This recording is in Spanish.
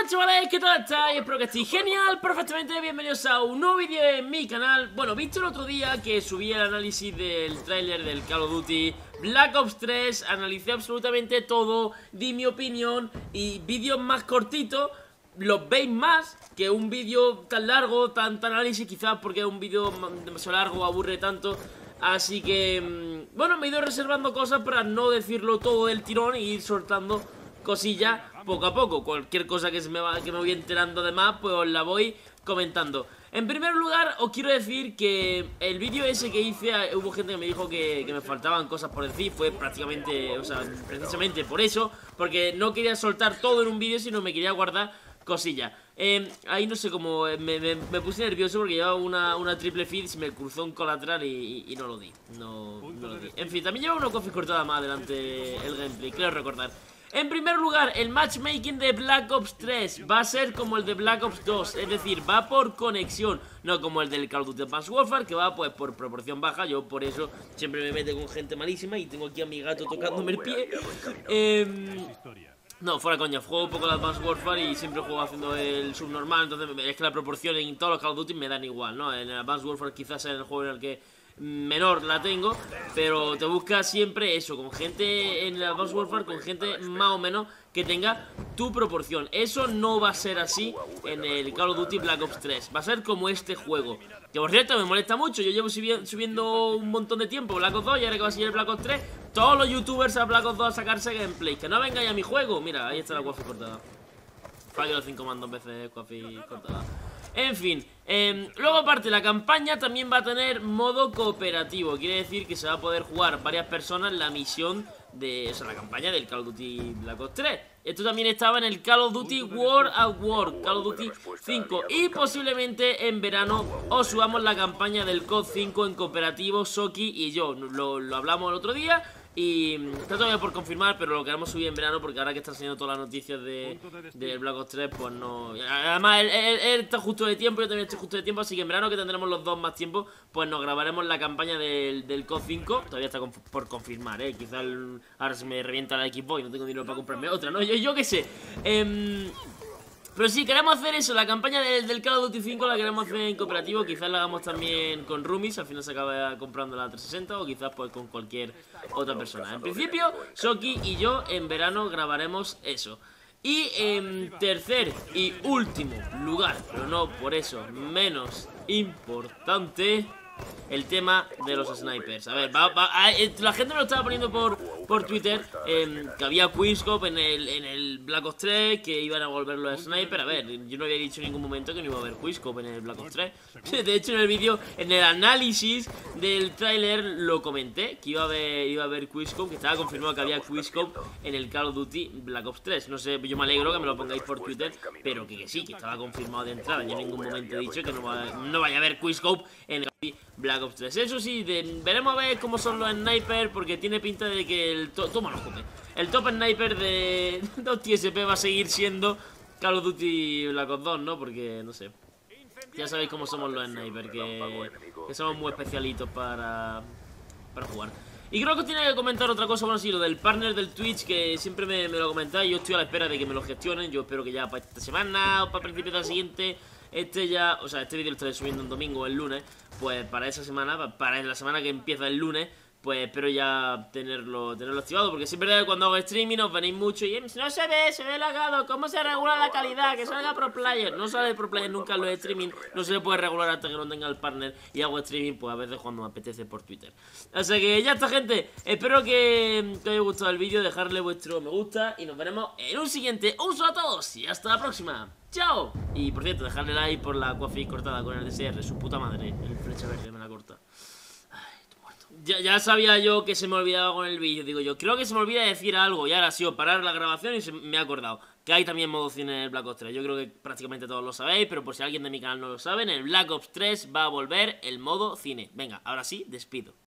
Hola chavales, ¿qué tal estáis? Espero que estéis genial, perfectamente, bienvenidos a un nuevo vídeo en mi canal. Bueno, visto el otro día que subí el análisis del tráiler del Call of Duty Black Ops 3, analicé absolutamente todo, di mi opinión y vídeos más cortitos los veis más que un vídeo tan largo, tan análisis, quizás porque un vídeo demasiado largo aburre tanto. Así que, bueno, me he ido reservando cosas para no decirlo todo del tirón e ir soltando cosillas poco a poco. Cualquier cosa que me voy enterando de más, pues os la voy comentando. En primer lugar, os quiero decir que el vídeo ese que hice, hubo gente que me dijo que me faltaban cosas por decir. Fue prácticamente, o sea, precisamente por eso, porque no quería soltar todo en un vídeo, sino me quería guardar cosillas. Ahí no sé cómo, me puse nervioso porque llevaba una triple feed, se me cruzó un colateral y no lo di. No lo di. En fin, también lleva una coffee cortada más adelante el gameplay, quiero recordar. En primer lugar, el matchmaking de Black Ops 3 va a ser como el de Black Ops 2, es decir, va por conexión, no como el del Call of Duty Advanced Warfare, que va pues por proporción baja. Yo por eso siempre me meto con gente malísima y tengo aquí a mi gato tocándome el pie. No, fuera coña, juego un poco el Advanced Warfare y siempre juego haciendo el subnormal. Entonces es que la proporción en todos los Call of Duty me dan igual, ¿no? En el Advanced Warfare quizás sea el juego en el que menor la tengo, pero te buscas siempre eso, con gente en el Advanced Warfare, con gente más o menos que tenga tu proporción. Eso no va a ser así en el Call of Duty Black Ops 3, va a ser como este juego. Que por cierto me molesta mucho, yo llevo subiendo un montón de tiempo Black Ops 2 y ahora que va a seguir el Black Ops 3, todos los youtubers a Black Ops 2 a sacarse gameplay. Que no vengáis a mi juego, mira, ahí está la coffee cortada. Fallo los 5 mandos veces coffee cortada. En fin, luego aparte la campaña también va a tener modo cooperativo. Quiere decir que se va a poder jugar varias personas la misión de, o sea, la campaña del Call of Duty Black Ops 3. Esto también estaba en el Call of Duty World at War, Call of Duty 5. Y posiblemente en verano os subamos la campaña del COD 5 en cooperativo, Soki y yo. Lo hablamos el otro día. Y está todavía por confirmar, pero lo queremos subir en verano porque ahora que están saliendo todas las noticias de Black Ops 3, pues no. Además, él está justo de tiempo, yo también estoy justo de tiempo, así que en verano, que tendremos los dos más tiempo, pues nos grabaremos la campaña del COD 5. Todavía está por confirmar, quizás ahora se me revienta la Xbox y no tengo dinero para comprarme otra, ¿no? Yo qué sé. Pero sí, queremos hacer eso, la campaña del Call of Duty 5 la queremos hacer en cooperativo. Quizás la hagamos también con roomies, al final se acaba comprando la 360, o quizás pues con cualquier otra persona. En principio, Soki y yo en verano grabaremos eso. Y en tercer y último lugar, pero no por eso menos importante, el tema de los snipers. A ver, la gente me lo estaba poniendo por Twitter, que había Quickscope en el Black Ops 3, que iban a volver los snipers. A ver, yo no había dicho en ningún momento que no iba a haber Quickscope en el Black Ops 3. De hecho, en el vídeo, en el análisis del tráiler lo comenté, que iba a haber Quickscope, que estaba confirmado que había Quickscope en el Call of Duty Black Ops 3. No sé, yo me alegro que me lo pongáis por Twitter, pero que sí, que estaba confirmado de entrada. Yo en ningún momento he dicho que no vaya a haber Quickscope en el Black Ops 3. Eso sí, veremos a ver cómo son los snipers, porque tiene pinta de que el top sniper de TSP va a seguir siendo Call of Duty Black Ops 2, ¿no? Porque, no sé, ya sabéis cómo somos los snipers, que somos muy especialitos para jugar. Y creo que os tiene que comentar otra cosa, bueno, sí, lo del partner del Twitch, que siempre me lo comentáis. Yo estoy a la espera de que me lo gestionen. Yo espero que ya para esta semana o para principios de la siguiente, este vídeo lo estaré subiendo el domingo o el lunes. Pues para esa semana, para la semana que empieza el lunes, pues espero ya tenerlo activado. Porque sí es verdad que cuando hago streaming os venís mucho y no se ve lagado, ¿cómo se regula la calidad? Que salga pro player. No sale pro player nunca en los streaming, no se le puede regular hasta que no tenga el partner. Y hago streaming pues a veces cuando me apetece por Twitter. Así que ya está, gente, espero que os haya gustado el vídeo. Dejarle vuestro me gusta y nos veremos en un siguiente. Un saludo a todos y hasta la próxima. ¡Chao! Y por cierto, dejarle like por la coffee cortada con el DSR, su puta madre. El flecha verde me la corta. Ya sabía yo que se me olvidaba con el vídeo. Digo yo, creo que se me olvida decir algo. Y ahora ha sido parar la grabación y me ha acordado que hay también modo cine en el Black Ops 3. Yo creo que prácticamente todos lo sabéis, pero por si alguien de mi canal no lo sabe, en el Black Ops 3 va a volver el modo cine. Venga, ahora sí, despido.